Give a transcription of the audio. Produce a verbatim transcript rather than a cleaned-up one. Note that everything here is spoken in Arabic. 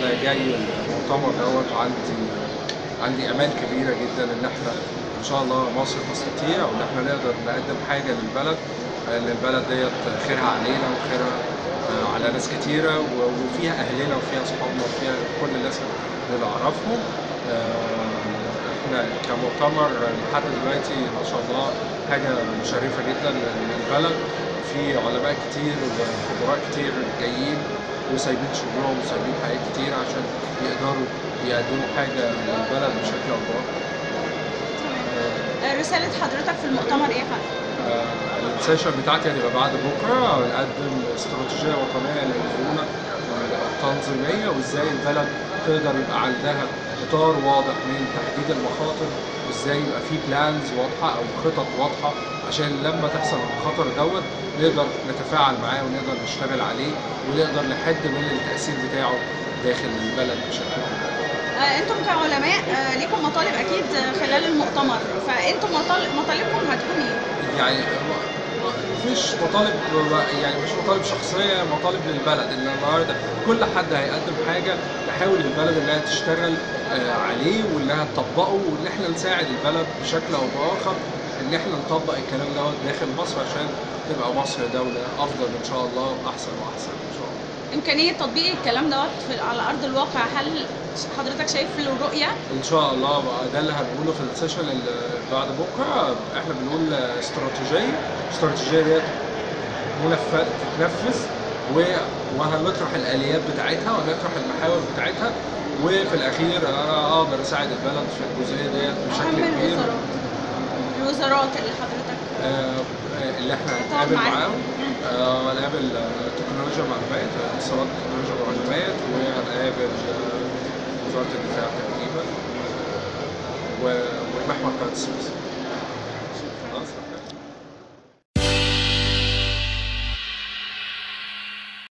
انا جاي المؤتمر دوت وعندي عندي امال كبيره جدا ان احنا ان شاء الله مصر تستطيع وان احنا نقدر نقدم حاجه للبلد، لان البلد ديت خيرها علينا وخيرها آه، على ناس كتيره، و- وفيها اهلنا وفيها اصحابنا وفيها كل الناس اللي نعرفهم. آه، احنا كمؤتمر لحد دلوقتي ما شاء الله حاجه مشرفه جدا للبلد. في علماء كتير وخبراء كتير جايين وسايبين شغلهم وسايبين حاجات كتير عشان يقدروا يقدموا حاجه للبلد بشكل او باخر. تمام. رسالة حضرتك في المؤتمر ايه يا فندم؟ آه، السيشن بتاعتي هتبقى بعد بكره، هنقدم استراتيجيه وطنيه للمرونه التنظيميه وازاي البلد تقدر يبقى عندها اطار واضح من تحديد المخاطر، وازاي يبقى في بلانز واضحه او خطط واضحه عشان لما تحصل الخطر دوت نقدر نتفاعل معاه ونقدر نشتغل عليه ونقدر نحد من التاثير بتاعه داخل البلد بشكل عام. آه، انتم كعلماء آه، ليكم مطالب اكيد خلال المؤتمر، فانتم مطالب مطالبكم هتكون ايه؟ يعني مفيش مطالب، يعني مش مطالب شخصيه، مطالب للبلد ان النهارده كل حد هيقدم حاجه نحاول البلد انها تشتغل آه، عليه وانها تطبقه، وان احنا نساعد البلد بشكل او باخر ان احنا نطبق الكلام دوت داخل مصر عشان تبقى مصر دوله افضل ان شاء الله واحسن واحسن ان شاء الله. امكانية تطبيق الكلام دوت في- على ارض الواقع، هل حضرتك شايف له رؤية؟ ان شاء الله بقى ده اللي هنقوله في السيشن اللي بعد بكره. احنا بنقول استراتيجيه، الاستراتيجيه ديت منفذ تتنفذ و- وهنطرح الاليات بتاعتها ونطرح المحاور بتاعتها، وفي الاخير انا اقدر اساعد البلد في الجزئيه ديت اهم بشكل كبير. الوزارات الوزارات اللي حضرتك آه، اللي احنا هتقعد هنتقابل معاهم. معاهم، آه، هنقابل آه، تكنولوجيا معلومات، اتصالات تكنولوجيا معلومات، وهنقابل آه، وزاره الدفاع تقريبا و- ومحور قناه السويس.